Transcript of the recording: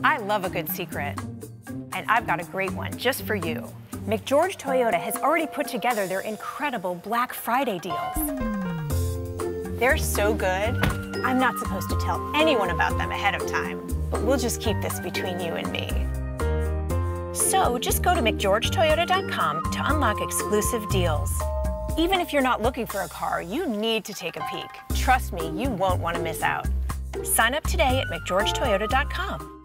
I love a good secret, and I've got a great one just for you. McGeorge Toyota has already put together their incredible Black Friday deals. They're so good, I'm not supposed to tell anyone about them ahead of time, but we'll just keep this between you and me. So just go to McGeorgeToyota.com to unlock exclusive deals. Even if you're not looking for a car, you need to take a peek. Trust me, you won't want to miss out. Sign up today at McGeorgeToyota.com.